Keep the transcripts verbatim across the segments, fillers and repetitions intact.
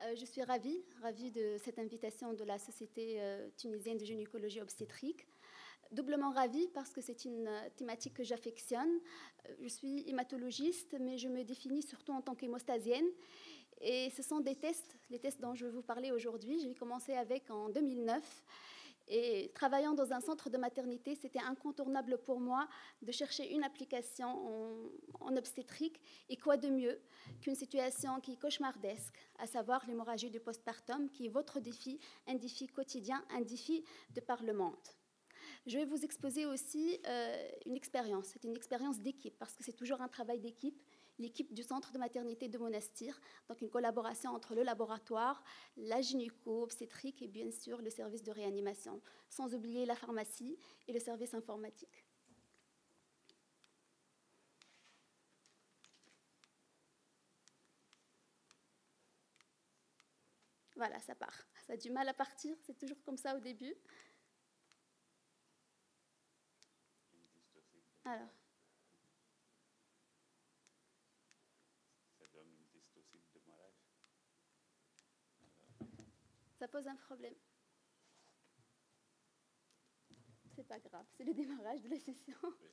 Euh, je suis ravie, ravie de cette invitation de la Société euh, tunisienne de gynécologie obstétrique. Doublement ravie parce que c'est une euh, thématique que j'affectionne. Euh, je suis hématologiste, mais je me définis surtout en tant qu'hémostasienne. Et ce sont des tests, les tests dont je vais vous parler aujourd'hui. J'ai commencé avec en deux mille neuf. Et travaillant dans un centre de maternité, c'était incontournable pour moi de chercher une application en, en obstétrique. Et quoi de mieux qu'une situation qui est cauchemardesque, à savoir l'hémorragie du postpartum, qui est votre défi, un défi quotidien, un défi de par le monde. Je vais vous exposer aussi euh, une expérience. C'est une expérience d'équipe, parce que c'est toujours un travail d'équipe. L'équipe du centre de maternité de Monastir, donc une collaboration entre le laboratoire, la gynéco-obstétrique et bien sûr le service de réanimation, sans oublier la pharmacie et le service informatique. Voilà, ça part. Ça a du mal à partir, c'est toujours comme ça au début. Alors. Ça pose un problème. C'est pas grave, c'est le démarrage de la session.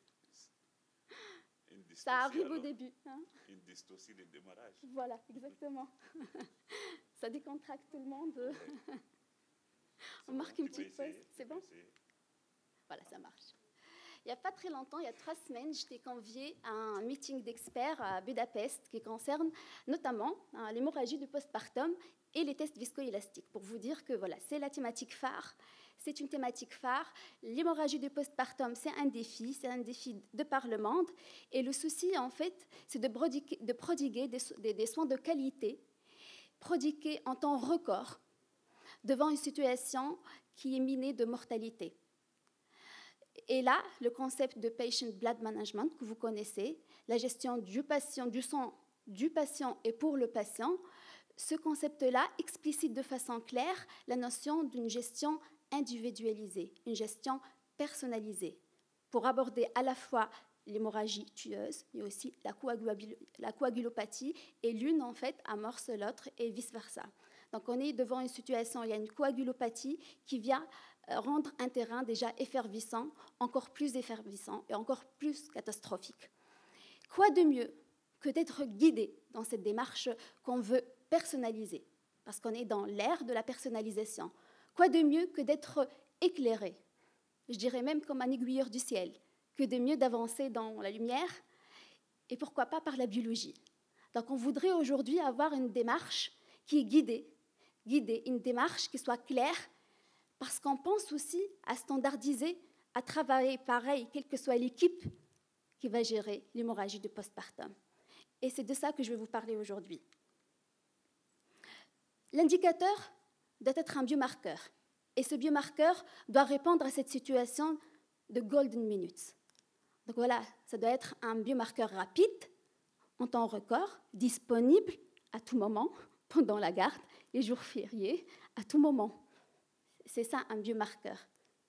Ça arrive au début. Hein. Une dystocie de démarrage. Voilà, exactement. Ça décontracte tout le monde. On marque une petite pause. C'est bon? Voilà, ça marche. Il n'y a pas très longtemps, il y a trois semaines, j'étais conviée à un meeting d'experts à Budapest qui concerne notamment hein, l'hémorragie du postpartum et les tests viscoélastiques. Pour vous dire que voilà, c'est la thématique phare. C'est une thématique phare. L'hémorragie du postpartum, c'est un défi, c'est un défi de par le monde. Et le souci, en fait, c'est de prodiguer, de prodiguer des, des, des soins de qualité, prodigués en temps record, devant une situation qui est minée de mortalité. Et là, le concept de patient blood management que vous connaissez, la gestion du patient, du sang du patient et pour le patient, ce concept-là explicite de façon claire la notion d'une gestion individualisée, une gestion personnalisée, pour aborder à la fois l'hémorragie tueuse, mais aussi la, coagul la coagulopathie, et l'une, en fait, amorce l'autre et vice-versa. Donc, on est devant une situation, il y a une coagulopathie qui vient rendre un terrain déjà effervescent, encore plus effervescent et encore plus catastrophique. Quoi de mieux que d'être guidé dans cette démarche qu'on veut personnaliser, parce qu'on est dans l'ère de la personnalisation. Quoi de mieux que d'être éclairé, je dirais même comme un aiguilleur du ciel, que de mieux d'avancer dans la lumière, et pourquoi pas par la biologie. Donc on voudrait aujourd'hui avoir une démarche qui est guidée, guidée, une démarche qui soit claire, parce qu'on pense aussi à standardiser, à travailler pareil, quelle que soit l'équipe qui va gérer l'hémorragie du postpartum. Et c'est de ça que je vais vous parler aujourd'hui. L'indicateur doit être un biomarqueur. Et ce biomarqueur doit répondre à cette situation de golden minutes. Donc voilà, ça doit être un biomarqueur rapide, en temps record, disponible à tout moment, pendant la garde, les jours fériés, à tout moment. C'est ça un biomarqueur.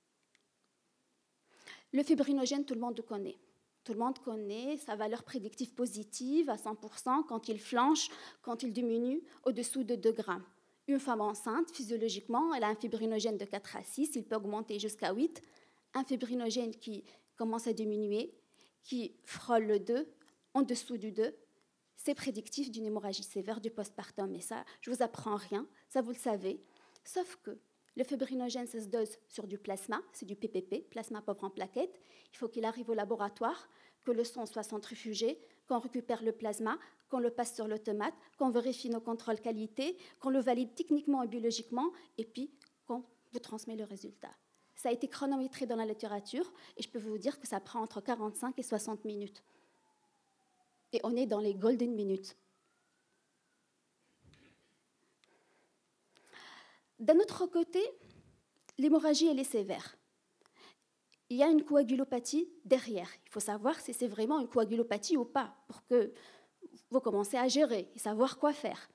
Le fibrinogène, tout le monde le connaît. Tout le monde connaît sa valeur prédictive positive à cent pour cent quand il flanche, quand il diminue au-dessous de deux grammes. Une femme enceinte, physiologiquement, elle a un fibrinogène de quatre à six, il peut augmenter jusqu'à huit. Un fibrinogène qui commence à diminuer, qui frôle le deux, en dessous du deux, c'est prédictif d'une hémorragie sévère du postpartum. Et ça, je ne vous apprends rien, ça vous le savez. Sauf que le fibrinogène, ça se dose sur du plasma, c'est du P P P, plasma pauvre en plaquettes. Il faut qu'il arrive au laboratoire, que le sang soit centrifugé, qu'on récupère le plasma, qu'on le passe sur l'automate, qu'on vérifie nos contrôles qualité, qu'on le valide techniquement et biologiquement, et puis qu'on vous transmet le résultat. Ça a été chronométré dans la littérature, et je peux vous dire que ça prend entre quarante-cinq et soixante minutes. Et on est dans les golden minutes. D'un autre côté, l'hémorragie, elle est sévère. Il y a une coagulopathie derrière. Il faut savoir si c'est vraiment une coagulopathie ou pas, pour que vous commenciez à gérer et savoir quoi faire.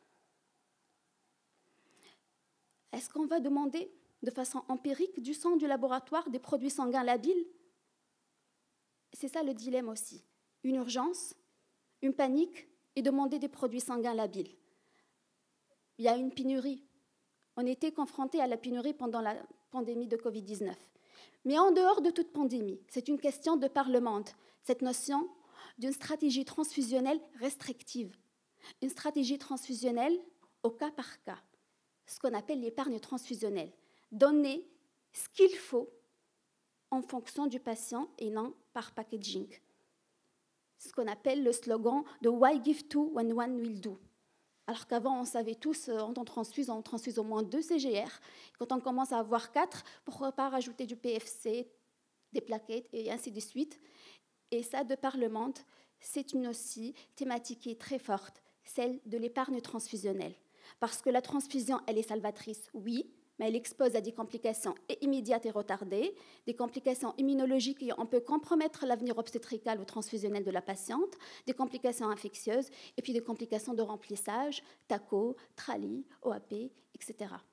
Est-ce qu'on va demander de façon empirique du sang du laboratoire des produits sanguins labiles? C'est ça le dilemme aussi. Une urgence, une panique et demander des produits sanguins labiles. il y a une pénurie. On était confronté à la pénurie pendant la pandémie de covid dix-neuf. Mais en dehors de toute pandémie, c'est une question de par le monde, cette notion d'une stratégie transfusionnelle restrictive. Une stratégie transfusionnelle au cas par cas, ce qu'on appelle l'épargne transfusionnelle. Donner ce qu'il faut en fonction du patient et non par packaging. Ce qu'on appelle le slogan de « Why give to when one will do ». Alors qu'avant, on savait tous, quand on transfuse, on transfuse au moins deux C G R. Quand on commence à avoir quatre, pourquoi pas rajouter du P F C, des plaquettes et ainsi de suite. Et ça, de par le monde, c'est une aussi thématique qui est très forte, celle de l'épargne transfusionnelle. Parce que la transfusion, elle est salvatrice, oui, mais elle expose à des complications immédiates et retardées, des complications immunologiques et on peut compromettre l'avenir obstétrical ou transfusionnel de la patiente, des complications infectieuses et puis des complications de remplissage, T A C O, Trali, O A P, et cetera.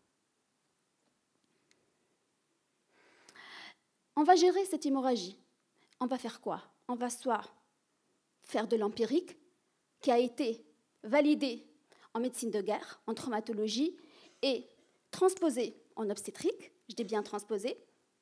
On va gérer cette hémorragie. On va faire quoi? On va soit faire de l'empirique, qui a été validé en médecine de guerre, en traumatologie, et transposé en obstétrique, je dis bien transposé,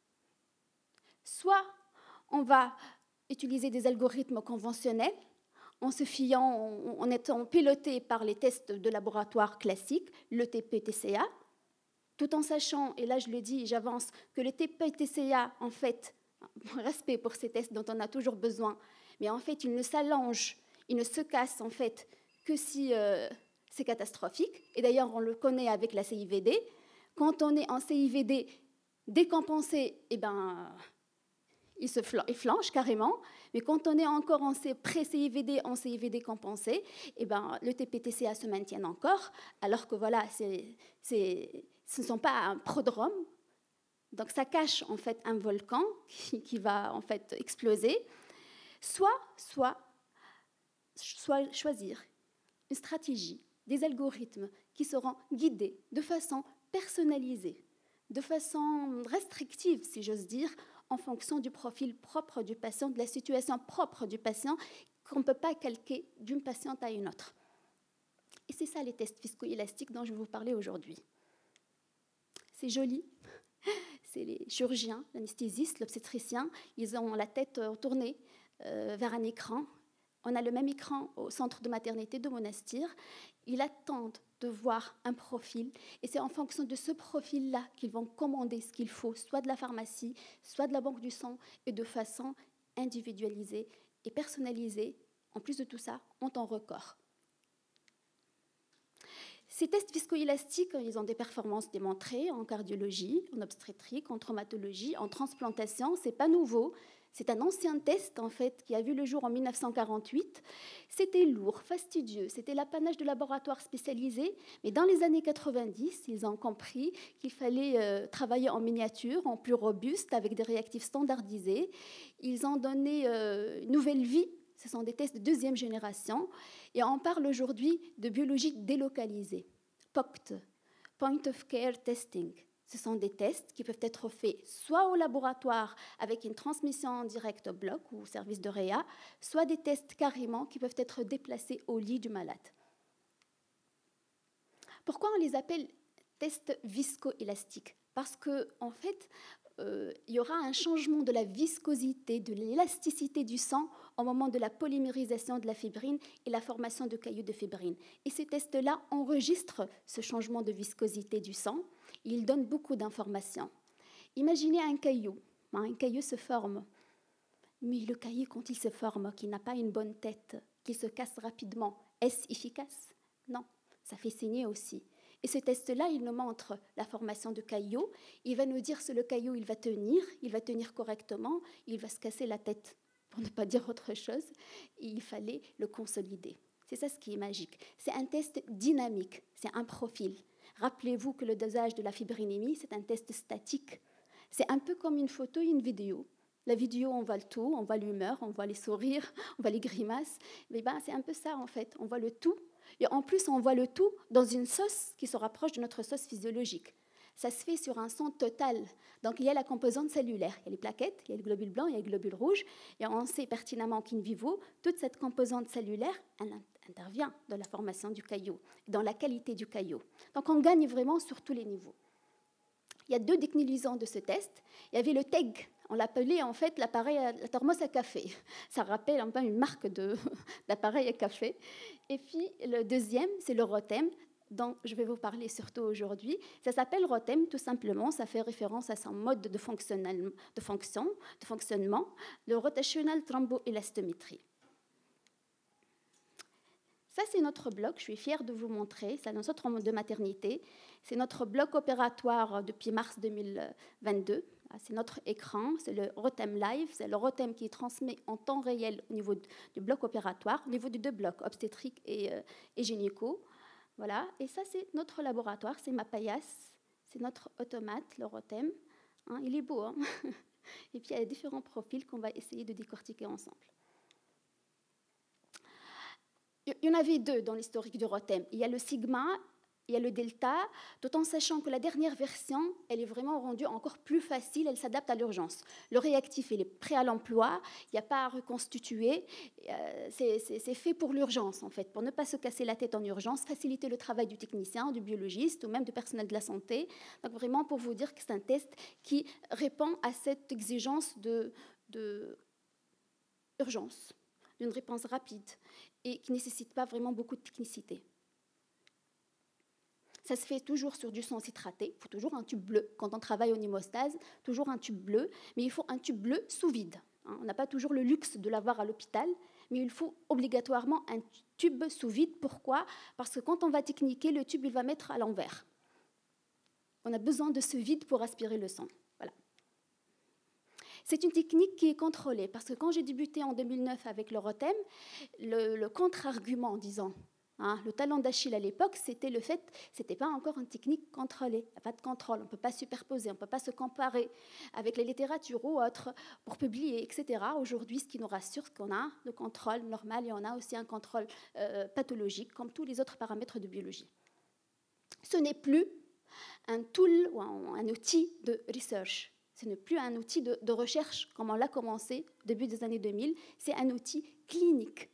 soit on va utiliser des algorithmes conventionnels en se fiant, en étant piloté par les tests de laboratoire classiques, le T P T C A, tout en sachant, et là je le dis, j'avance, que le T P T C A, en fait, respect pour ces tests dont on a toujours besoin, mais en fait, il ne s'allonge, il ne se casse en fait que si euh, c'est catastrophique. Et d'ailleurs, on le connaît avec la C I V D. Quand on est en C I V D décompensé, eh ben, il se flanche, il flanche carrément. Mais quand on est encore en pré-C I V D, en C I V D compensé, eh ben, le T P T C A se maintient encore, alors que voilà, c'est, c'est, ce ne sont pas un prodrome. Donc ça cache en fait un volcan qui, qui va en fait exploser. Soit, soit, soit choisir une stratégie, des algorithmes qui seront guidés de façon personnalisée, de façon restrictive, si j'ose dire, en fonction du profil propre du patient, de la situation propre du patient, qu'on ne peut pas calquer d'une patiente à une autre. Et c'est ça les tests viscoélastiques dont je vais vous parler aujourd'hui. C'est joli. C'est les chirurgiens, l'anesthésiste, l'obstétricien, ils ont la tête tournée euh, vers un écran. On a le même écran au centre de maternité de Monastir. Ils attendent de voir un profil et c'est en fonction de ce profil-là qu'ils vont commander ce qu'il faut, soit de la pharmacie, soit de la banque du sang, et de façon individualisée et personnalisée, en plus de tout ça, en temps record. Ces tests viscoélastiques, ils ont des performances démontrées en cardiologie, en obstétrique, en traumatologie, en transplantation. Ce n'est pas nouveau. C'est un ancien test, en fait, qui a vu le jour en mille neuf cent quarante-huit. C'était lourd, fastidieux, c'était l'apanage de laboratoires spécialisés. Mais dans les années quatre-vingt-dix, ils ont compris qu'il fallait euh, travailler en miniature, en plus robuste, avec des réactifs standardisés. Ils ont donné euh, une nouvelle vie. Ce sont des tests de deuxième génération. Et on parle aujourd'hui de biologie délocalisée, P O C T, Point of Care Testing. Ce sont des tests qui peuvent être faits soit au laboratoire avec une transmission en direct au bloc ou au service de réa, soit des tests carrément qui peuvent être déplacés au lit du malade. Pourquoi on les appelle tests viscoélastiques? Parce qu'en en fait, euh, il y aura un changement de la viscosité, de l'élasticité du sang au moment de la polymérisation de la fibrine et la formation de caillots de fibrine. Et ces tests-là enregistrent ce changement de viscosité du sang. Ils donnent beaucoup d'informations. Imaginez un caillou. Un caillou se forme. Mais le caillou, quand il se forme, qu'il n'a pas une bonne tête, qu'il se casse rapidement, est-ce efficace? Non, ça fait saigner aussi. Et ce test-là, il nous montre la formation de caillots. Il va nous dire si le caillou il va tenir, il va tenir correctement, il va se casser la tête, pour ne pas dire autre chose. Et il fallait le consolider. C'est ça ce qui est magique. C'est un test dynamique, c'est un profil. Rappelez-vous que le dosage de la fibrinémie, c'est un test statique. C'est un peu comme une photo et une vidéo. La vidéo, on voit le tout, on voit l'humeur, on voit les sourires, on voit les grimaces. Mais ben, c'est un peu ça, en fait. On voit le tout. Et en plus, on voit le tout dans une sauce qui se rapproche de notre sauce physiologique. ça se fait sur un sang total. Donc, il y a la composante cellulaire. Il y a les plaquettes, il y a le globule blanc, il y a le globule rouge. Et on sait pertinemment qu'in vivo, toute cette composante cellulaire, elle intervient dans la formation du caillot, dans la qualité du caillot. Donc, on gagne vraiment sur tous les niveaux. Il y a deux déclinaisons de ce test. Il y avait le T E G. On l'appelait en fait l'appareil, la thermos à café. Ça rappelle un peu une marque d'appareil à café. Et puis, le deuxième, c'est le ROTEM, dont je vais vous parler surtout aujourd'hui. Ça s'appelle ROTEM, tout simplement. Ça fait référence à son mode de, de, fonction, de fonctionnement, le Rotational Thromboelastometry. Ça, c'est notre bloc. Je suis fière de vous montrer. C'est notre centre de maternité. C'est notre bloc opératoire depuis mars deux mille vingt-deux. C'est notre écran, c'est le ROTEM Live. C'est le ROTEM qui est transmis en temps réel au niveau du bloc opératoire, au niveau des deux blocs, obstétrique et, euh, et gynéco. Voilà. Et ça, c'est notre laboratoire. C'est ma paillasse. C'est notre automate, le ROTEM. Hein, il est beau. Hein. Et puis, il y a différents profils qu'on va essayer de décortiquer ensemble. Il y en avait deux dans l'historique du ROTEM. Il y a le sigma, il y a le delta, tout en sachant que la dernière version, elle est vraiment rendue encore plus facile, elle s'adapte à l'urgence. Le réactif, il est prêt à l'emploi, il n'y a pas à reconstituer, euh, c'est fait pour l'urgence en fait, pour ne pas se casser la tête en urgence, faciliter le travail du technicien, du biologiste ou même du personnel de la santé. Donc vraiment pour vous dire que c'est un test qui répond à cette exigence de, de urgence, d'une réponse rapide, et qui ne nécessite pas vraiment beaucoup de technicité. Ça se fait toujours sur du sang citraté. Il faut toujours un tube bleu. Quand on travaille au pneumostase, toujours un tube bleu, mais il faut un tube bleu sous vide. On n'a pas toujours le luxe de l'avoir à l'hôpital, mais il faut obligatoirement un tube sous vide. Pourquoi? Parce que quand on va techniquer, le tube il va mettre à l'envers. On a besoin de ce vide pour aspirer le sang. Voilà. C'est une technique qui est contrôlée, parce que quand j'ai débuté en deux mille neuf avec le ROTEM, le, le contre-argument, disons, hein, le talon d'Achille à l'époque, c'était le fait, c'était pas encore une technique contrôlée, il n'y a pas de contrôle, on ne peut pas superposer, on ne peut pas se comparer avec les littératures ou autres pour publier, et cetera. Aujourd'hui, ce qui nous rassure, c'est qu'on a le contrôle normal et on a aussi un contrôle euh, pathologique, comme tous les autres paramètres de biologie. Ce n'est plus un tool ou un, un outil de research. Ce n'est plus un outil de, de recherche comme on l'a commencé au début des années deux mille, c'est un outil clinique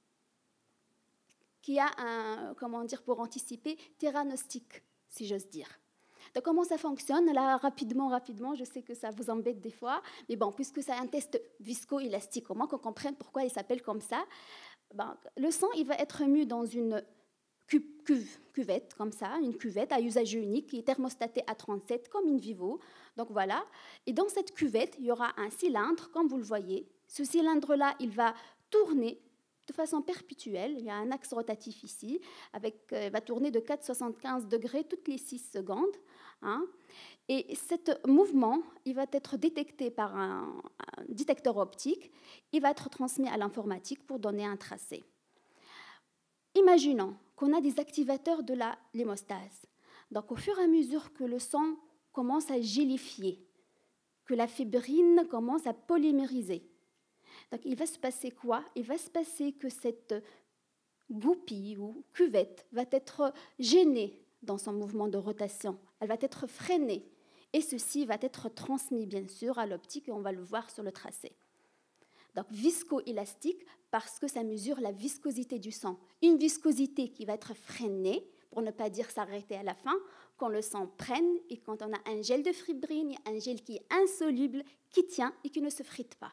qui a un, comment dire, pour anticiper, théranostique, si j'ose dire. Donc comment ça fonctionne? Là, rapidement, rapidement, je sais que ça vous embête des fois, mais bon, puisque c'est un test visco-élastique, au moins qu'on comprenne pourquoi il s'appelle comme ça, ben, le sang, il va être mis dans une cu cuve, cuvette, comme ça, une cuvette à usage unique qui est thermostatée à trente-sept, comme in vivo. Donc voilà, et dans cette cuvette, il y aura un cylindre, comme vous le voyez. Ce cylindre-là, il va tourner de façon perpétuelle. Il y a un axe rotatif ici, avec, euh, il va tourner de quatre virgule soixante-quinze degrés toutes les six secondes. Hein. Et ce mouvement, il va être détecté par un, un détecteur optique. Il va être transmis à l'informatique pour donner un tracé. Imaginons qu'on a des activateurs de la l'hémostase. Donc, au fur et à mesure que le sang commence à gélifier, que la fibrine commence à polymériser. Donc, il va se passer quoi? Il va se passer que cette goupille ou cuvette va être gênée dans son mouvement de rotation. Elle va être freinée. Et ceci va être transmis, bien sûr, à l'optique et on va le voir sur le tracé. Donc, viscoélastique, parce que ça mesure la viscosité du sang. Une viscosité qui va être freinée, pour ne pas dire s'arrêter à la fin, quand le sang prenne et quand on a un gel de fibrine, un gel qui est insoluble, qui tient et qui ne se frite pas.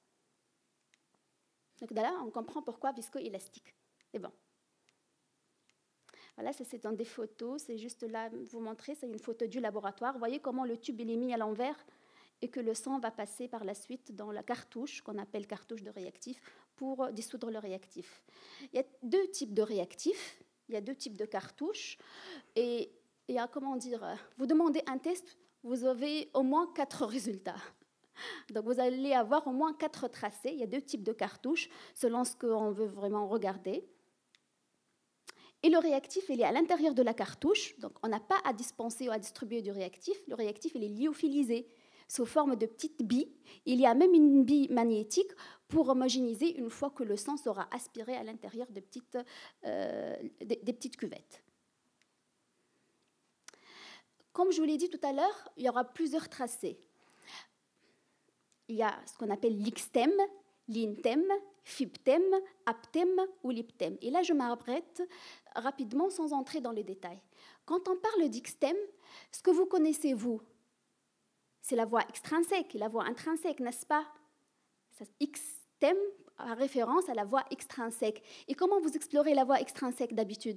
Donc là, on comprend pourquoi viscoélastique. C'est bon. Voilà, ça c'est dans des photos, c'est juste là, vous montrer, c'est une photo du laboratoire. Vous voyez comment le tube il est mis à l'envers et que le sang va passer par la suite dans la cartouche, qu'on appelle cartouche de réactif, pour dissoudre le réactif. Il y a deux types de réactifs, il y a deux types de cartouches, et il y a, comment dire, vous demandez un test, vous avez au moins quatre résultats. Donc vous allez avoir au moins quatre tracés, il y a deux types de cartouches, selon ce qu'on veut vraiment regarder. Et le réactif, il est à l'intérieur de la cartouche, donc on n'a pas à dispenser ou à distribuer du réactif, le réactif, il est lyophilisé sous forme de petites billes. Il y a même une bille magnétique pour homogénéiser une fois que le sang sera aspiré à l'intérieur de euh, des, des petites cuvettes. Comme je vous l'ai dit tout à l'heure, il y aura plusieurs tracés. Il y a ce qu'on appelle l'X-thème, l'in-thème, fib-thème, ap-thème ou lip-thème. Et là, je m'arrête rapidement sans entrer dans les détails. Quand on parle d'X-thème, ce que vous connaissez, vous, c'est la voix extrinsèque et la voix intrinsèque, n'est-ce pas? X-thème a référence à la voix extrinsèque. Et comment vous explorez la voix extrinsèque d'habitude?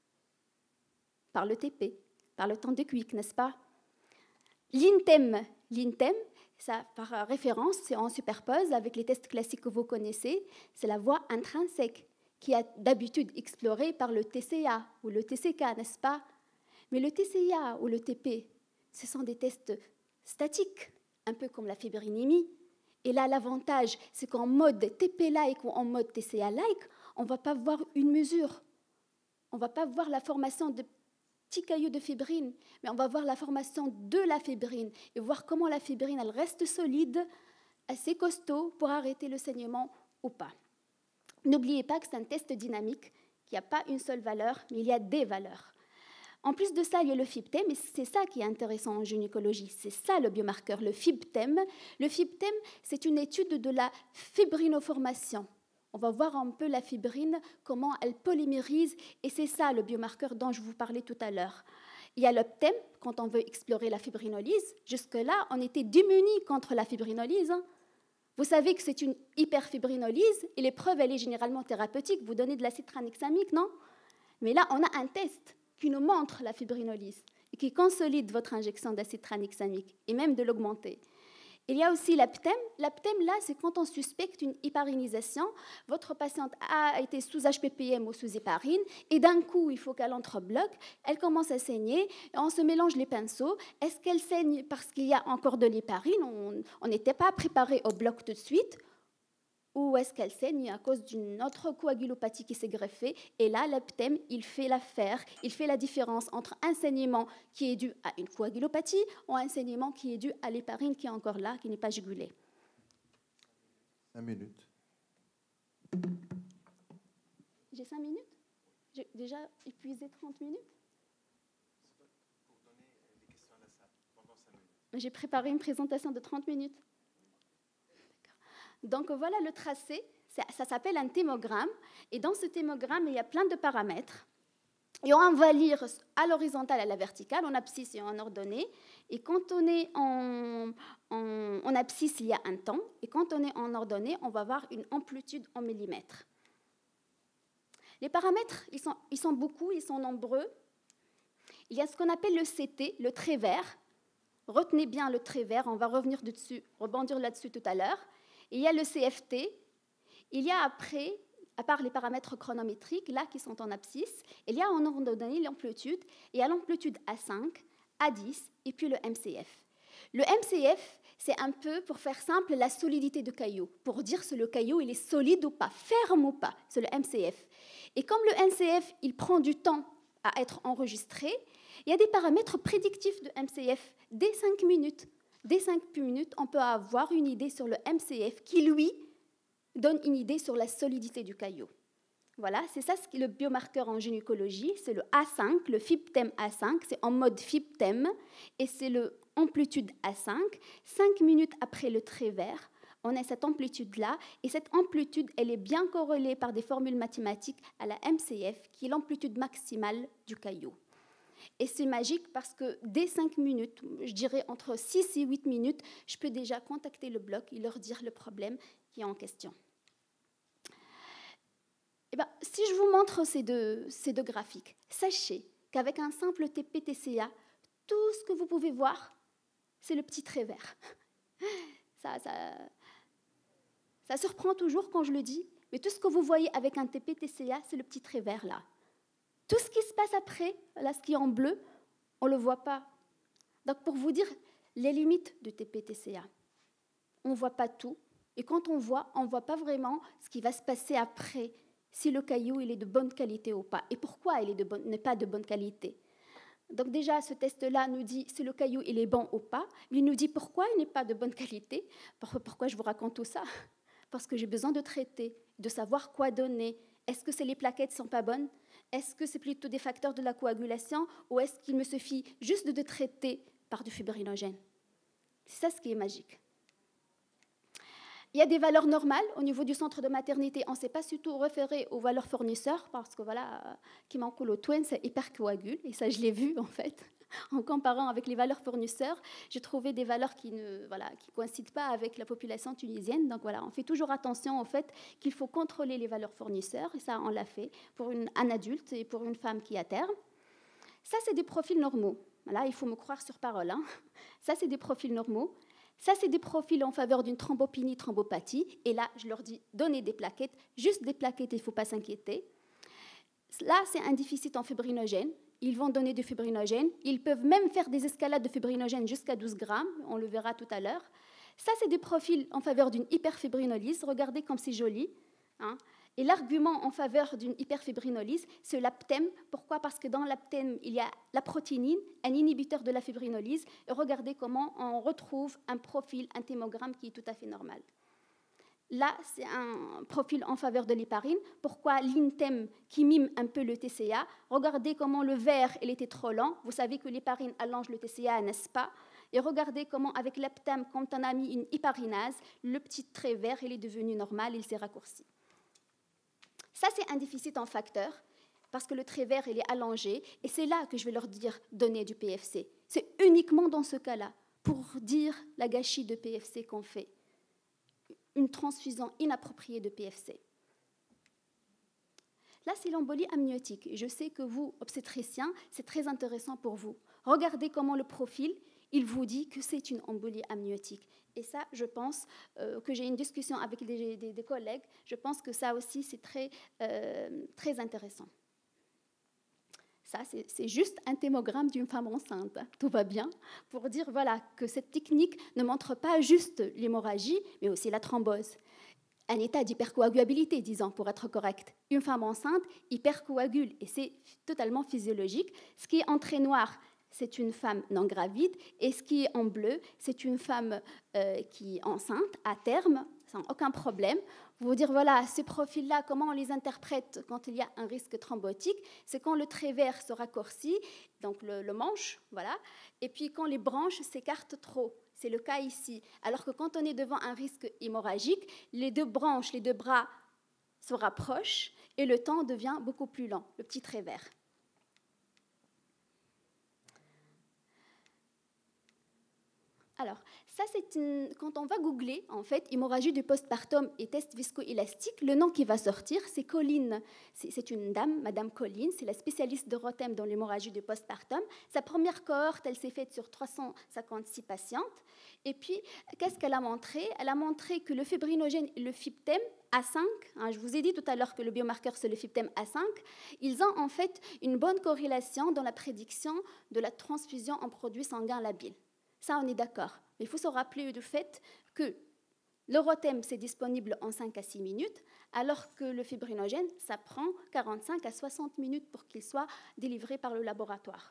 Par le T P, par le temps de quick, n'est-ce pas? L'in-thème, l'in-thème, ça, par référence, c'est en superpose avec les tests classiques que vous connaissez, c'est la voix intrinsèque qui est d'habitude explorée par le T C A ou le T C K, n'est-ce pas? Mais le T C A ou le T P, ce sont des tests statiques, un peu comme la fibrinémie. Et là, l'avantage, c'est qu'en mode T P-like ou en mode T C A-like, on ne va pas voir une mesure. On ne va pas voir la formation de petits cailloux de fibrine, mais on va voir la formation de la fibrine et voir comment la fibrine elle reste solide, assez costaud pour arrêter le saignement ou pas. N'oubliez pas que c'est un test dynamique, qu'il n'y a pas une seule valeur, mais il y a des valeurs. En plus de ça, il y a le fib-thème, et c'est ça qui est intéressant en gynécologie, c'est ça le biomarqueur, le fib-thème. Le fib-thème, c'est une étude de la fibrinoformation. On va voir un peu la fibrine, comment elle polymérise, et c'est ça le biomarqueur dont je vous parlais tout à l'heure. Il y a l'optème, quand on veut explorer la fibrinolyse. Jusque-là, on était démunis contre la fibrinolyse. Hein. Vous savez que c'est une hyperfibrinolyse, et l'épreuve, elle est généralement thérapeutique. Vous donnez de l'acide tranexamique, non? Mais là, on a un test qui nous montre la fibrinolyse et qui consolide votre injection d'acide tranexamique, et même de l'augmenter. Il y a aussi l'apthème. L'apthème, là, c'est quand on suspecte une hyparinisation. Votre patiente a été sous H P P M ou sous héparine, et d'un coup, il faut qu'elle entrebloque, elle commence à saigner, et on se mélange les pinceaux. Est-ce qu'elle saigne parce qu'il y a encore de l'héparine? On n'était pas préparé au bloc tout de suite. Ou est-ce qu'elle saigne à cause d'une autre coagulopathie qui s'est greffée? Et là, l'apthème, il fait l'affaire, il fait la différence entre un saignement qui est dû à une coagulopathie ou un saignement qui est dû à l'héparine qui est encore là, qui n'est pas jugulée. Cinq minutes. J'ai cinq minutes? J'ai déjà épuisé trente minutes? Pour donner les questions à la salle pendant cinq minutes. J'ai préparé une présentation de trente minutes. Donc voilà le tracé, ça s'appelle un thémogramme, et dans ce thémogramme, il y a plein de paramètres. Et on va lire à l'horizontale et à la verticale, en abscisse et en ordonnée. Et quand on est en, en, en abscisse, il y a un temps, et quand on est en ordonnée, on va avoir une amplitude en millimètres. Les paramètres, ils sont, ils sont beaucoup, ils sont nombreux. Il y a ce qu'on appelle le C T, le trait vert. Retenez bien le trait vert, on va revenir dessus, rebondir là-dessus tout à l'heure. Il y a le C F T, il y a après, à part les paramètres chronométriques, là qui sont en abscisse, il y a en ordonnée l'amplitude, et à l'amplitude A cinq, A dix, et puis le M C F. Le M C F, c'est un peu, pour faire simple, la solidité du caillou, pour dire si le caillou il est solide ou pas, ferme ou pas, c'est le M C F. Et comme le M C F, il prend du temps à être enregistré, il y a des paramètres prédictifs de M C F dès cinq minutes. Dès cinq minutes, on peut avoir une idée sur le M C F qui, lui, donne une idée sur la solidité du caillou. Voilà, c'est ça ce qui est le biomarqueur en gynécologie, c'est le A cinq, le fib-thème A cinq, c'est en mode fib-thème, et c'est l'amplitude A cinq. Cinq minutes après le trait vert, on a cette amplitude-là, et cette amplitude, elle est bien corrélée par des formules mathématiques à la M C F, qui est l'amplitude maximale du caillou. Et c'est magique parce que dès cinq minutes, je dirais entre six et huit minutes, je peux déjà contacter le bloc et leur dire le problème qui est en question. Et bien, si je vous montre ces deux, ces deux graphiques, sachez qu'avec un simple T P T C A, tout ce que vous pouvez voir, c'est le petit trait vert. Ça, ça, ça surprend toujours quand je le dis, mais tout ce que vous voyez avec un T P T C A, c'est le petit trait vert là. Tout ce qui se passe après, là, ce qui est en bleu, on ne le voit pas. Donc, pour vous dire les limites du T P T C A, on ne voit pas tout. Et quand on voit, on ne voit pas vraiment ce qui va se passer après, si le caillou il est de bonne qualité ou pas. Et pourquoi il n'est pas de bonne qualité. Donc déjà, ce test-là nous dit si le caillou il est bon ou pas. Il nous dit pourquoi il n'est pas de bonne qualité. Pourquoi je vous raconte tout ça? Parce que j'ai besoin de traiter, de savoir quoi donner. Est-ce que c'est les plaquettes qui ne sont pas bonnes? Est-ce que c'est plutôt des facteurs de la coagulation ou est-ce qu'il me suffit juste de traiter par du fibrinogène? C'est ça ce qui est magique. Il y a des valeurs normales au niveau du centre de maternité. On ne s'est pas surtout référé aux valeurs fournisseurs parce que voilà, qui m'encoule au twin, c'est hypercoagule. Et ça, je l'ai vu en fait. En comparant avec les valeurs fournisseurs, j'ai trouvé des valeurs qui ne voilà, qui coïncident pas avec la population tunisienne. Donc voilà, on fait toujours attention au fait qu'il faut contrôler les valeurs fournisseurs. Et ça, on l'a fait pour une, un adulte et pour une femme qui est à terme. Ça, c'est des profils normaux. Là, il faut me croire sur parole. Hein. Ça, c'est des profils normaux. Ça, c'est des profils en faveur d'une thrombopénie, thrombopathie. Et là, je leur dis, donnez des plaquettes, juste des plaquettes, il ne faut pas s'inquiéter. Là, c'est un déficit en fibrinogène. Ils vont donner du fibrinogène. Ils peuvent même faire des escalades de fibrinogène jusqu'à douze grammes. On le verra tout à l'heure. Ça, c'est des profils en faveur d'une hyperfibrinolyse. Regardez comme c'est joli. Hein. Et l'argument en faveur d'une hyperfibrinolyse, c'est l'aptème. Pourquoi? Parce que dans l'aptème, il y a la protéinine, un inhibiteur de la fibrinolyse. Et regardez comment on retrouve un profil, un thémogramme qui est tout à fait normal. Là, c'est un profil en faveur de l'héparine. Pourquoi l'intème qui mime un peu le T C A? Regardez comment le vert, il était trop lent. Vous savez que l'héparine allonge le T C A, n'est-ce pas? Et regardez comment, avec l'aptème, quand on a mis une héparinase, le petit trait vert, il est devenu normal, il s'est raccourci. Ça, c'est un déficit en facteur, parce que le trait vert, il est allongé. Et c'est là que je vais leur dire, donnez du P F C. C'est uniquement dans ce cas-là, pour dire la gâchis de P F C qu'on fait. Une transfusion inappropriée de P F C. Là, c'est l'embolie amniotique. Je sais que vous, obstétriciens, c'est très intéressant pour vous. Regardez comment le profil, il vous dit que c'est une embolie amniotique. Et ça, je pense euh, que j'ai une discussion avec des, des, des collègues. Je pense que ça aussi, c'est très, euh, très intéressant. Ça, c'est juste un thémogramme d'une femme enceinte. Tout va bien pour dire voilà, que cette technique ne montre pas juste l'hémorragie, mais aussi la thrombose. Un état d'hypercoagulabilité, disons, pour être correct. Une femme enceinte hypercoagule, et c'est totalement physiologique. Ce qui est en trait noir, c'est une femme non gravide, et ce qui est en bleu, c'est une femme euh, qui est enceinte, à terme, sans aucun problème. Vous dire, voilà, ces profils-là, comment on les interprète quand il y a un risque thrombotique? C'est quand le trait vert se raccourcit, donc le, le manche, voilà, et puis quand les branches s'écartent trop. C'est le cas ici. Alors que quand on est devant un risque hémorragique, les deux branches, les deux bras se rapprochent et le temps devient beaucoup plus lent, le petit trait vert. Alors, ça, c'est une... quand on va googler, en fait, hémorragie du postpartum et test viscoélastique, le nom qui va sortir, c'est Colline. C'est une dame, Madame Colline, c'est la spécialiste de Rotem dans l'hémorragie du postpartum. Sa première cohorte, elle s'est faite sur trois cent cinquante-six patientes. Et puis, qu'est-ce qu'elle a montré? Elle a montré que le fibrinogène et le FibTem A cinq, hein, je vous ai dit tout à l'heure que le biomarqueur, c'est le FibTem A cinq, ils ont en fait une bonne corrélation dans la prédiction de la transfusion en produits sanguins labiles. Ça, on est d'accord. Mais il faut se rappeler du fait que le Rotem, c'est disponible en cinq à six minutes, alors que le fibrinogène, ça prend quarante-cinq à soixante minutes pour qu'il soit délivré par le laboratoire.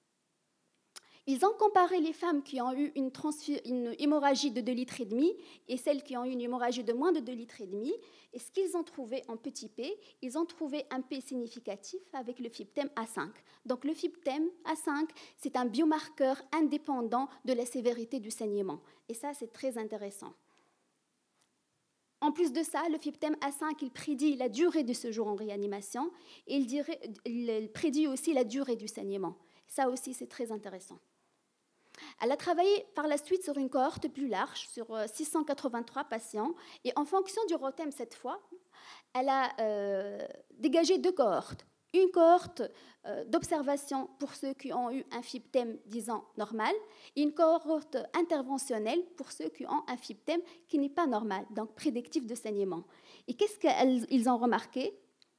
Ils ont comparé les femmes qui ont eu une, une hémorragie de deux litres et demi et celles qui ont eu une hémorragie de moins de deux litres et demi. Et ce qu'ils ont trouvé en petit p, ils ont trouvé un p significatif avec le FibTem A cinq. Donc le FibTem A cinq, c'est un biomarqueur indépendant de la sévérité du saignement. Et ça, c'est très intéressant. En plus de ça, le FibTem A cinq, il prédit la durée de séjour en réanimation et il, dirait, il prédit aussi la durée du saignement. Ça aussi, c'est très intéressant. Elle a travaillé par la suite sur une cohorte plus large, sur six cent quatre-vingt-trois patients, et en fonction du Rotem cette fois, elle a euh, dégagé deux cohortes. Une cohorte euh, d'observation pour ceux qui ont eu un FibTem, disons, normal, et une cohorte interventionnelle pour ceux qui ont un FibTem qui n'est pas normal, donc prédictif de saignement. Et qu'est-ce qu'ils ont remarqué?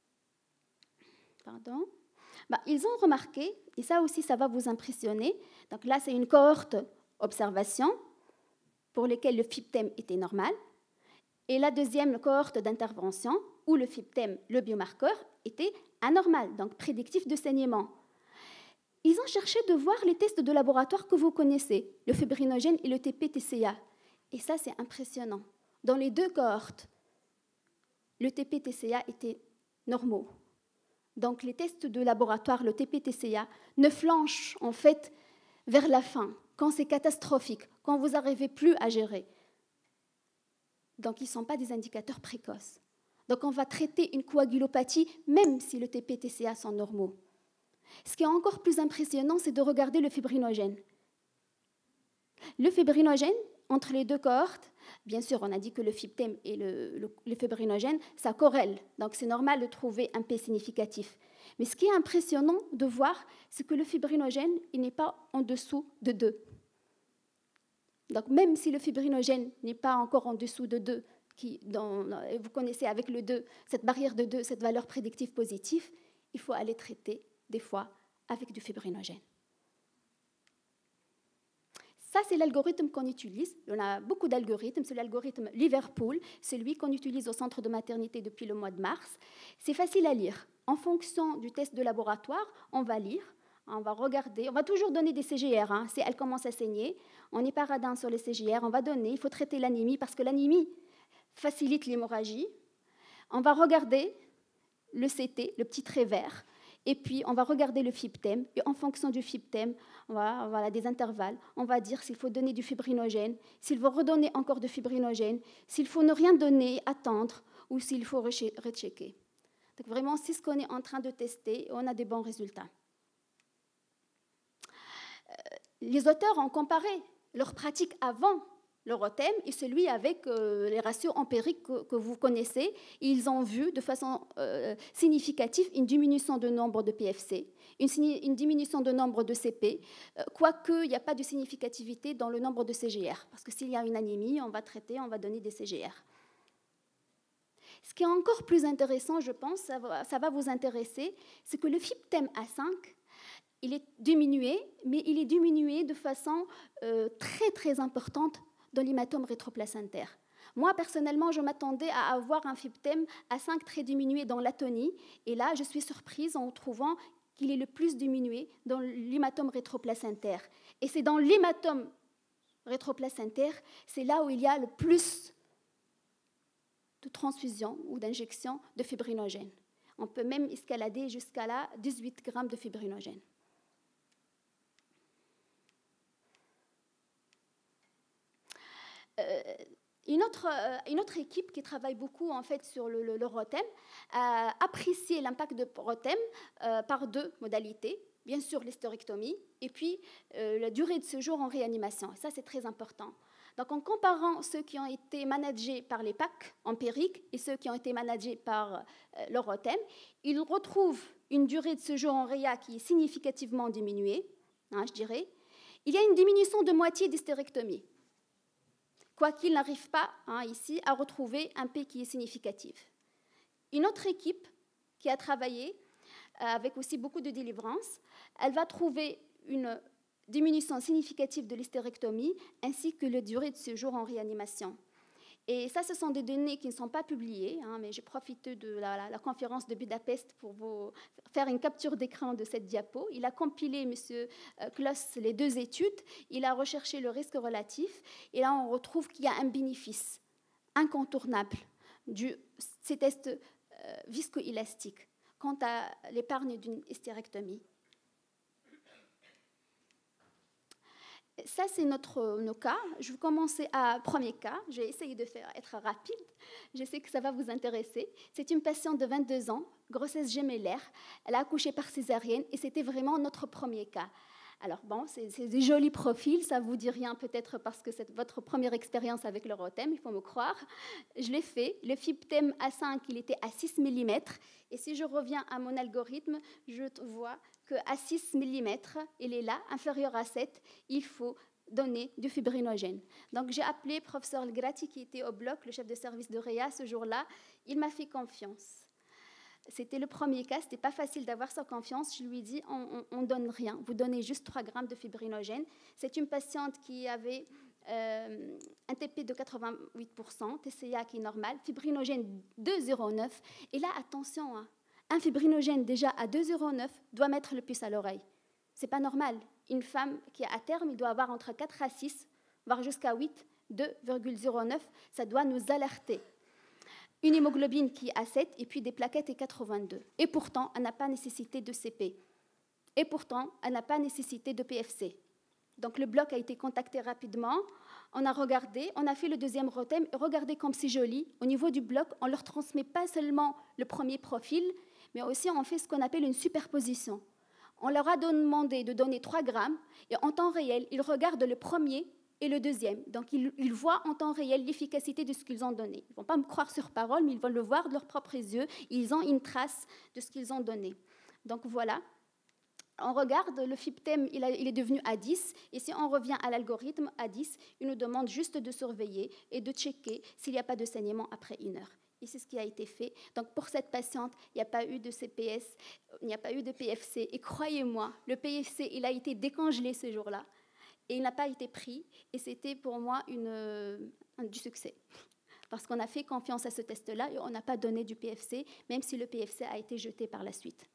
Pardon. Ben, ils ont remarqué, et ça aussi, ça va vous impressionner. Donc là, c'est une cohorte observation pour laquelle le FibTem était normal. Et la deuxième cohorte d'intervention où le FibTem, le biomarqueur, était anormal, donc prédictif de saignement. Ils ont cherché de voir les tests de laboratoire que vous connaissez, le fibrinogène et le T P T C A. Et ça, c'est impressionnant. Dans les deux cohortes, le T P T C A était normaux. Donc les tests de laboratoire, le T P T C A, ne flanchent en fait vers la fin, quand c'est catastrophique, quand vous n'arrivez plus à gérer. Donc ils ne sont pas des indicateurs précoces. Donc on va traiter une coagulopathie même si le T P T C A sont normaux. Ce qui est encore plus impressionnant, c'est de regarder le fibrinogène. Le fibrinogène, entre les deux cohortes, bien sûr, on a dit que le FibTem et le, le, le fibrinogène, ça corrèle. Donc c'est normal de trouver un P significatif. Mais ce qui est impressionnant de voir, c'est que le fibrinogène, il n'est pas en dessous de deux. Donc même si le fibrinogène n'est pas encore en dessous de deux, qui, dans, vous connaissez avec le deux, cette barrière de deux, cette valeur prédictive positive, il faut aller traiter des fois avec du fibrinogène. Ça, c'est l'algorithme qu'on utilise. On a beaucoup d'algorithmes. C'est l'algorithme Liverpool, celui qu'on utilise au centre de maternité depuis le mois de mars. C'est facile à lire. En fonction du test de laboratoire, on va lire, on va regarder. On va toujours donner des C G R. Hein. Si elle commence à saigner, on est paradin sur les C G R. On va donner. Il faut traiter l'anémie parce que l'anémie facilite l'hémorragie. On va regarder le C T, le petit trait vert. Et puis, on va regarder le FibTem. Et en fonction du FibTem, on va, voilà, des intervalles, on va dire s'il faut donner du fibrinogène, s'il faut redonner encore du fibrinogène, s'il faut ne rien donner, attendre, ou s'il faut rechecker. Donc vraiment, c'est ce qu'on est en train de tester et on a des bons résultats. Les auteurs ont comparé leur pratique avant le Rotem et celui avec euh, les ratios empiriques que, que vous connaissez. Ils ont vu de façon euh, significative une diminution de nombre de P F C, une, une diminution de nombre de C P, euh, quoique il n'y a pas de significativité dans le nombre de C G R, parce que s'il y a une anémie, on va traiter, on va donner des C G R. Ce qui est encore plus intéressant, je pense, ça va, ça va vous intéresser, c'est que le FibTem A cinq, il est diminué, mais il est diminué de façon euh, très très importante dans l'hématome rétroplacentaire. Moi, personnellement, je m'attendais à avoir un FibTem A cinq très diminué dans l'atonie, et là, je suis surprise en trouvant qu'il est le plus diminué dans l'hématome rétroplacentaire. Et c'est dans l'hématome rétroplacentaire, c'est là où il y a le plus de transfusion ou d'injection de fibrinogène. On peut même escalader jusqu'à là dix-huit grammes de fibrinogène. Euh, une, autre, euh, une autre équipe qui travaille beaucoup en fait, sur le, le, le Rotem a apprécié l'impact de Rotem euh, par deux modalités. Bien sûr, l'hystérectomie et puis euh, la durée de séjour en réanimation. Et ça, c'est très important. Donc, en comparant ceux qui ont été managés par les P A C empiriques et ceux qui ont été managés par euh, le Rotem, ils retrouvent une durée de séjour en réa qui est significativement diminuée, hein, je dirais. Il y a une diminution de moitié d'hystérectomie, quoiqu'ils n'arrivent pas hein, ici à retrouver un P qui est significatif. Une autre équipe qui a travaillé euh, avec aussi beaucoup de délivrance, elle va trouver une diminution significative de l'hystérectomie ainsi que la durée de séjour en réanimation. Et ça, ce sont des données qui ne sont pas publiées, hein, mais j'ai profité de la, la, la conférence de Budapest pour vous faire une capture d'écran de cette diapo. Il a compilé, M. Kloss, les deux études. Il a recherché le risque relatif. Et là, on retrouve qu'il y a un bénéfice incontournable de ces tests euh, viscoélastiques quant à l'épargne d'une hystérectomie. Ça, c'est notre, nos cas. Je vais commencer à premier cas. Je vais essayer de faire être rapide. Je sais que ça va vous intéresser. C'est une patiente de vingt-deux ans, grossesse gémellaire. Elle a accouché par césarienne et c'était vraiment notre premier cas. Alors bon, c'est, c'est des jolis profils. Ça ne vous dit rien peut-être parce que c'est votre première expérience avec le Rotem, il faut me croire. Je l'ai fait. Le FibTem A cinq, il était à six millimètres. Et si je reviens à mon algorithme, je vois qu'à six millimètres, il est là, inférieur à sept, il faut donner du fibrinogène. Donc j'ai appelé professeur Grati qui était au bloc, le chef de service de réa ce jour-là. Il m'a fait confiance. C'était le premier cas, ce n'était pas facile d'avoir sa confiance. Je lui ai dit, on ne donne rien, vous donnez juste trois grammes de fibrinogène. C'est une patiente qui avait euh, un T P de quatre-vingt-huit pour cent, T C A qui est normal, fibrinogène deux virgule zéro neuf. Et là, attention, hein, un fibrinogène déjà à deux virgule zéro neuf doit mettre le puce à l'oreille. Ce n'est pas normal. Une femme qui est à terme, il doit avoir entre quatre à six, voire jusqu'à huit, deux virgule zéro neuf. Ça doit nous alerter. une hémoglobine qui est à sept et puis des plaquettes et quatre-vingt-deux. Et pourtant, elle n'a pas nécessité de C P. Et pourtant, elle n'a pas nécessité de P F C. Donc le bloc a été contacté rapidement, on a regardé, on a fait le deuxième rotem, regardez comme c'est joli, au niveau du bloc, on ne leur transmet pas seulement le premier profil, mais aussi on fait ce qu'on appelle une superposition. On leur a demandé de donner trois grammes, et en temps réel, ils regardent le premier et le deuxième. Donc ils, ils voient en temps réel l'efficacité de ce qu'ils ont donné. Ils ne vont pas me croire sur parole, mais ils vont le voir de leurs propres yeux, ils ont une trace de ce qu'ils ont donné. Donc voilà. On regarde, le FIBTEM, il, a, il est devenu A dix, et si on revient à l'algorithme A dix, il nous demande juste de surveiller et de checker s'il n'y a pas de saignement après une heure. Et c'est ce qui a été fait. Donc pour cette patiente, il n'y a pas eu de C P S, il n'y a pas eu de P F C, et croyez-moi, le P F C, il a été décongelé ce jour-là, et il n'a pas été pris, et c'était pour moi une, un, du succès. Parce qu'on a fait confiance à ce test-là, et on n'a pas donné du P F C, même si le P F C a été jeté par la suite.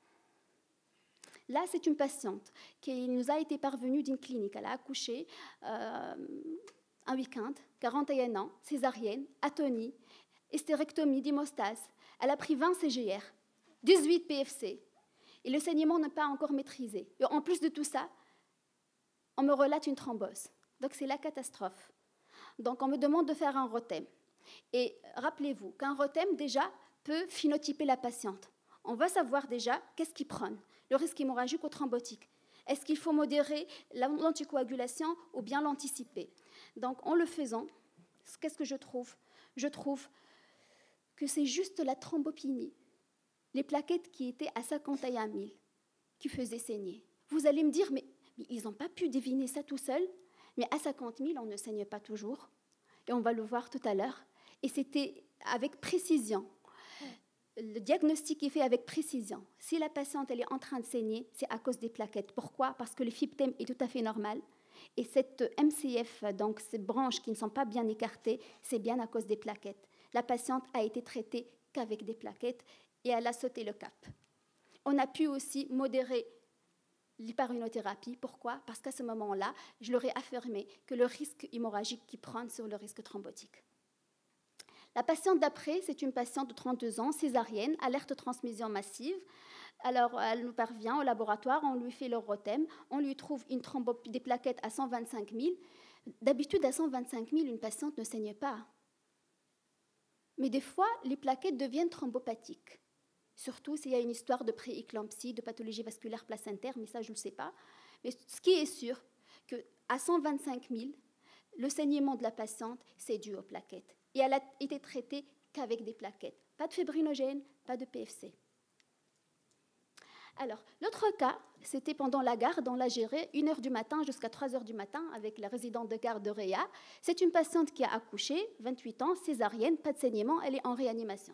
Là, c'est une patiente qui nous a été parvenue d'une clinique. Elle a accouché euh, un week-end, quarante et un ans, césarienne, atonie, hystérectomie d'hémostase. Elle a pris vingt C G R, dix-huit P F C. Et le saignement n'est pas encore maîtrisé. Et en plus de tout ça, on me relate une thrombose. Donc, c'est la catastrophe. Donc, on me demande de faire un rotem. Et rappelez-vous qu'un rotem, déjà, peut phénotyper la patiente. On va savoir déjà qu'est-ce qu'ils prennent. Le risque hémorragique ou thrombotique. Est-ce qu'il faut modérer l'anticoagulation ou bien l'anticiper? Donc, en le faisant, qu'est-ce que je trouve? Je trouve que c'est juste la thrombopénie, les plaquettes qui étaient à cinquante et un mille, qui faisaient saigner. Vous allez me dire, mais, mais ils n'ont pas pu deviner ça tout seuls. Mais à cinquante mille, on ne saigne pas toujours. Et on va le voir tout à l'heure. Et c'était avec précision. Le diagnostic est fait avec précision. Si la patiente elle est en train de saigner, c'est à cause des plaquettes. Pourquoi? Parce que le FIBTEM est tout à fait normal. Et cette M C F, donc ces branches qui ne sont pas bien écartées, c'est bien à cause des plaquettes. La patiente a été traitée qu'avec des plaquettes et elle a sauté le cap. On a pu aussi modérer l'hyperurinothérapie. Pourquoi? Parce qu'à ce moment-là, je leur ai affirmé que le risque hémorragique qui prend sur le risque thrombotique. La patiente d'après, c'est une patiente de trente-deux ans, césarienne, alerte transmission massive. Alors, elle nous parvient au laboratoire, on lui fait le rotem, on lui trouve une thrombop- des plaquettes à cent vingt-cinq mille. D'habitude, à cent vingt-cinq mille, une patiente ne saigne pas. Mais des fois, les plaquettes deviennent thrombopathiques. Surtout s'il y a une histoire de prééclampsie, de pathologie vasculaire placentaire, mais ça, je ne le sais pas. Mais ce qui est sûr, qu'à cent vingt-cinq mille, le saignement de la patiente, c'est dû aux plaquettes. Et elle a été traitée qu'avec des plaquettes. Pas de fibrinogène, pas de P F C. Alors, l'autre cas, c'était pendant la garde, on l'a géré une heure du matin jusqu'à trois heures du matin avec la résidente de garde de Réa. C'est une patiente qui a accouché, vingt-huit ans, césarienne, pas de saignement, elle est en réanimation.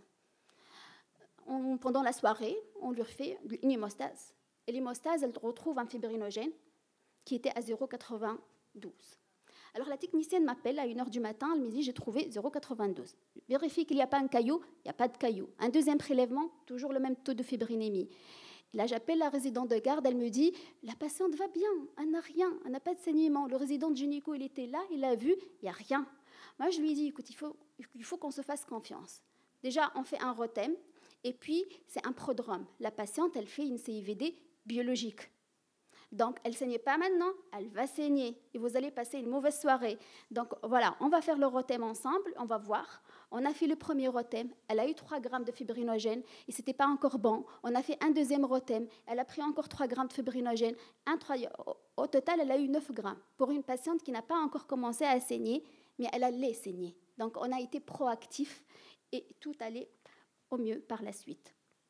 On, pendant la soirée, on lui fait une hémostase. Et l'hémostase, elle retrouve un fibrinogène qui était à zéro virgule quatre-vingt-douze. Alors la technicienne m'appelle à une heure du matin, elle me dit « j'ai trouvé zéro virgule quatre-vingt-douze ». Je vérifie qu'il n'y a pas un caillou, il n'y a pas de caillou. Un deuxième prélèvement, toujours le même taux de fibrinémie. Et là j'appelle la résidente de garde, elle me dit « la patiente va bien, elle n'a rien, elle n'a pas de saignement ». Le résident de gynéco, il était là, il a vu, il n'y a rien. Moi je lui dis « écoute, il faut, il faut qu'on se fasse confiance ». Déjà, on fait un rotem, et puis c'est un prodrome. La patiente, elle fait une C I V D biologique. Donc, elle ne saigne pas maintenant, elle va saigner et vous allez passer une mauvaise soirée. Donc, voilà, on va faire le rotem ensemble, on va voir. On a fait le premier rotem, elle a eu trois grammes de fibrinogène et ce n'était pas encore bon. On a fait un deuxième rotem, elle a pris encore trois grammes de fibrinogène. Un, trois, au total, elle a eu neuf grammes pour une patiente qui n'a pas encore commencé à saigner, mais elle allait saigner. Donc, on a été proactifs et tout allait au mieux par la suite.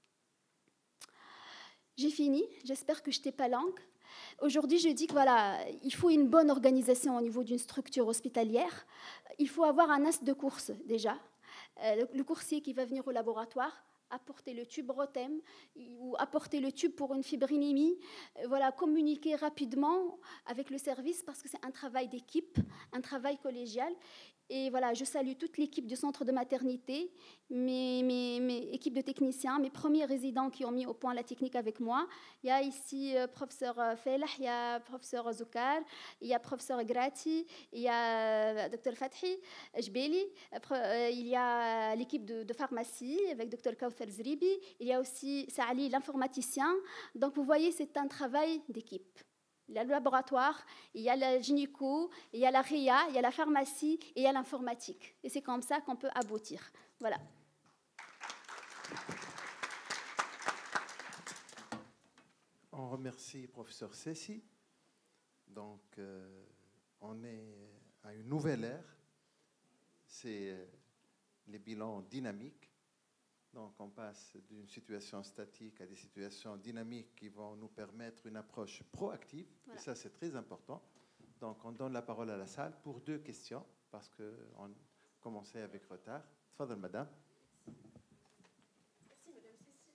J'ai fini, j'espère que je n'étais pas longue. Aujourd'hui, je dis que voilà, il faut une bonne organisation au niveau d'une structure hospitalière. Il faut avoir un as de course déjà. Euh, le, le coursier qui va venir au laboratoire, apporter le tube Rotem ou apporter le tube pour une fibrinémie, voilà, communiquer rapidement avec le service parce que c'est un travail d'équipe, un travail collégial. Et voilà, je salue toute l'équipe du centre de maternité, mes, mes, mes équipes de techniciens, mes premiers résidents qui ont mis au point la technique avec moi. Il y a ici euh, professeur Felah, il y a professeur Zoukar, il y a professeur Grati, il y a docteur Fathi Jbeli, euh, il y a l'équipe de, de pharmacie avec docteur Kauthar Zribi, il y a aussi Saali, l'informaticien. Donc vous voyez, c'est un travail d'équipe. Il y a le laboratoire, il y a le gynéco, il y a la R I A, il y a la pharmacie et il y a l'informatique. Et c'est comme ça qu'on peut aboutir. Voilà. On remercie professeur Cécile. Donc, euh, on est à une nouvelle ère. C'est euh, les bilans dynamiques. Donc, on passe d'une situation statique à des situations dynamiques qui vont nous permettre une approche proactive. Voilà. Et ça, c'est très important. Donc, on donne la parole à la salle pour deux questions, parce qu'on commençait avec retard. Tfadal, madame. Merci, madame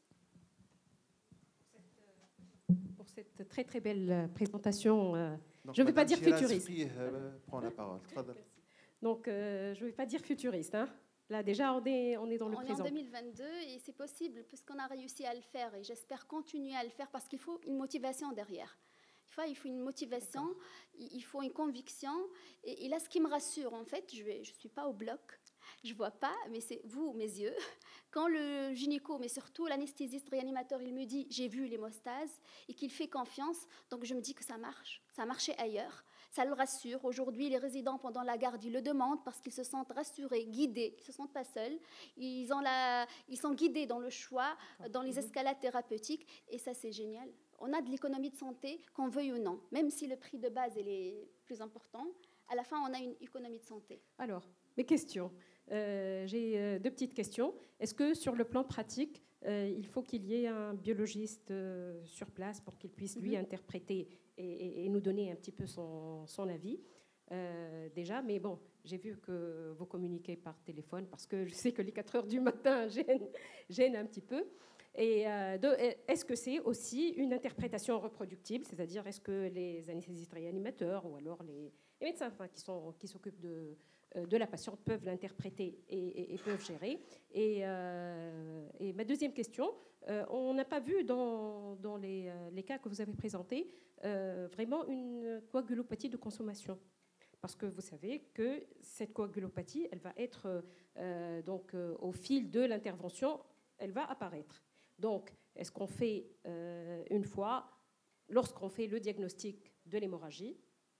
Cécile, pour cette, pour cette très, très belle présentation. Donc, je ne vais pas dire futuriste. Euh, prend la parole. Donc, euh, je ne vais pas dire futuriste, hein. Là, déjà, on est, on est dans le on présent. On est en deux mille vingt-deux et c'est possible puisqu'on a réussi à le faire et j'espère continuer à le faire parce qu'il faut une motivation derrière. Il faut, il faut une motivation, il faut une conviction. Et, et là, ce qui me rassure, en fait, je ne je suis pas au bloc, je ne vois pas, mais c'est vous, mes yeux. Quand le gynéco, mais surtout l'anesthésiste réanimateur, il me dit « j'ai vu l'hémostase » et qu'il fait confiance, donc je me dis que ça marche, ça a marché ailleurs. Ça le rassure. Aujourd'hui, les résidents, pendant la garde, ils le demandent parce qu'ils se sentent rassurés, guidés. Ils ne se sentent pas seuls. Ils, ont la... ils sont guidés dans le choix, dans les escalades thérapeutiques. Et ça, c'est génial. On a de l'économie de santé, qu'on veuille ou non. Même si le prix de base est le plus important, à la fin, on a une économie de santé. Alors, mes questions. Euh, j'ai euh, deux petites questions. Est-ce que, sur le plan pratique, euh, il faut qu'il y ait un biologiste euh, sur place pour qu'il puisse, lui, mm-hmm. interpréter et, et, et nous donner un petit peu son, son avis, euh, déjà. Mais bon, j'ai vu que vous communiquez par téléphone parce que je sais que les quatre heures du matin gênent, gênent un petit peu. Et euh, de, est-ce que c'est aussi une interprétation reproductible, c'est-à-dire est-ce que les anesthésistes réanimateurs ou alors les, les médecins enfin, qui, sont, qui s'occupent de, de la patiente peuvent l'interpréter et, et, et peuvent gérer. Et, euh, et ma deuxième question, euh, on n'a pas vu dans, dans les, les cas que vous avez présentés euh, vraiment une coagulopathie de consommation. Parce que vous savez que cette coagulopathie, elle va être, euh, donc, euh, au fil de l'intervention, elle va apparaître. Donc, est-ce qu'on fait euh, une fois, lorsqu'on fait le diagnostic de l'hémorragie,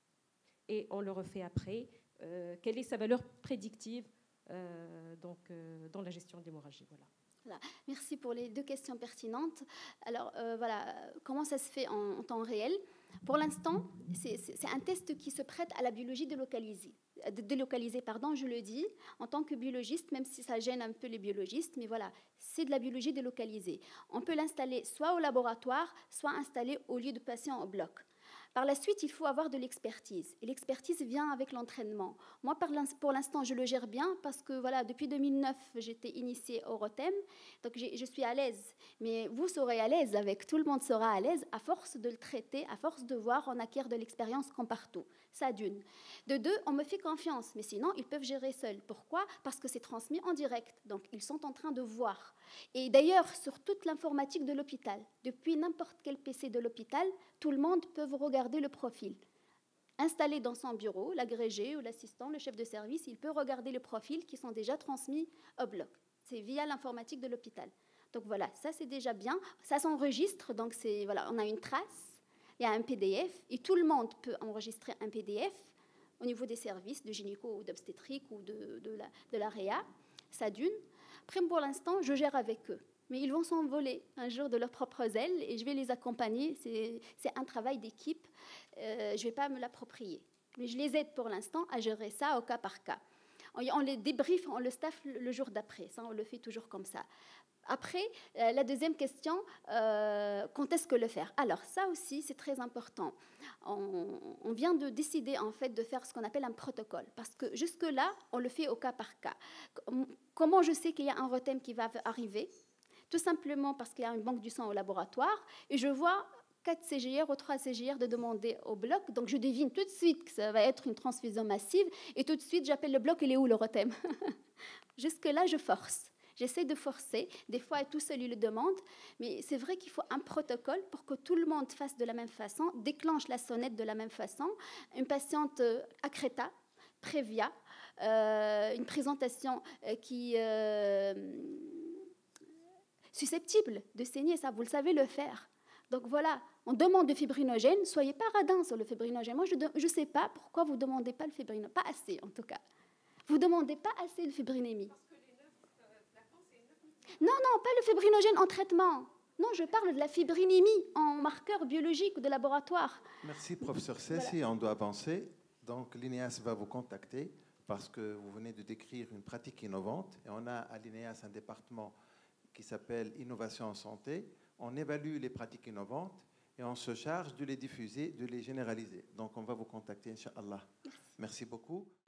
et on le refait après, euh, quelle est sa valeur prédictive euh, donc, euh, dans la gestion de l'hémorragie? Voilà. Voilà. Merci pour les deux questions pertinentes. Alors, euh, voilà, comment ça se fait en, en temps réel? Pour l'instant, c'est, c'est, c'est un test qui se prête à la biologie délocalisée. Délocalisée, pardon, je le dis, en tant que biologiste, même si ça gêne un peu les biologistes, mais voilà, c'est de la biologie délocalisée. On peut l'installer soit au laboratoire, soit installé au lieu de patient au bloc. Par la suite, il faut avoir de l'expertise. Et l'expertise vient avec l'entraînement. Moi, pour l'instant, je le gère bien parce que voilà, depuis deux mille neuf, j'étais initiée au Rotem, donc je suis à l'aise. Mais vous serez à l'aise avec, tout le monde sera à l'aise à force de le traiter, à force de voir, on acquiert de l'expérience comme partout. Ça d'une. De deux, on me fait confiance, mais sinon, ils peuvent gérer seuls. Pourquoi? Parce que c'est transmis en direct. Donc, ils sont en train de voir. Et d'ailleurs, sur toute l'informatique de l'hôpital, depuis n'importe quel P C de l'hôpital, tout le monde peut regarder le profil. Installé dans son bureau, l'agrégé ou l'assistant, le chef de service, il peut regarder les profils qui sont déjà transmis au bloc. C'est via l'informatique de l'hôpital. Donc voilà, ça c'est déjà bien. Ça s'enregistre, donc c'est, voilà, on a une trace, il y a un P D F, et tout le monde peut enregistrer un P D F au niveau des services de gynéco ou d'obstétrique ou de, de, la, de la R I A. Ça d'une. Après, pour l'instant, je gère avec eux. Mais ils vont s'envoler un jour de leurs propres ailes et je vais les accompagner. C'est, c'est un travail d'équipe. Euh, je ne vais pas me l'approprier. Mais je les aide pour l'instant à gérer ça au cas par cas. On, on les débriefe, on le staff le, le jour d'après. Ça, on le fait toujours comme ça. Après, euh, la deuxième question, euh, quand est-ce que le faire? Alors, ça aussi, c'est très important. On, on vient de décider, en fait, de faire ce qu'on appelle un protocole. Parce que jusque-là, on le fait au cas par cas. Comment je sais qu'il y a un Rotem qui va arriver? tout simplement parce qu'il y a une banque du sang au laboratoire, et je vois quatre C G R ou trois C G R de demander au bloc, donc je devine tout de suite que ça va être une transfusion massive, et tout de suite j'appelle le bloc, il est où le Rotem? Jusque-là, je force. J'essaie de forcer. Des fois, tout seul, il le demande. Mais c'est vrai qu'il faut un protocole pour que tout le monde fasse de la même façon, déclenche la sonnette de la même façon. Une patiente accréta, prévia, euh, une présentation euh, qui est euh, susceptible de saigner, ça, vous le savez le faire. Donc voilà, on demande du fibrinogène. Soyez pas radin sur le fibrinogène. Moi, je ne sais pas pourquoi vous ne demandez pas le fibrinogène. Pas assez, en tout cas. Vous ne demandez pas assez de fibrinémie. Non, non, pas le fibrinogène en traitement. Non, je parle de la fibrinémie en marqueur biologique ou de laboratoire. Merci, professeur Cessi. Voilà. On doit avancer. Donc, l'I N E A S va vous contacter parce que vous venez de décrire une pratique innovante. Et on a à l'I N E A S un département qui s'appelle Innovation en santé. On évalue les pratiques innovantes et on se charge de les diffuser, de les généraliser. Donc, on va vous contacter, Inch'Allah. Merci beaucoup.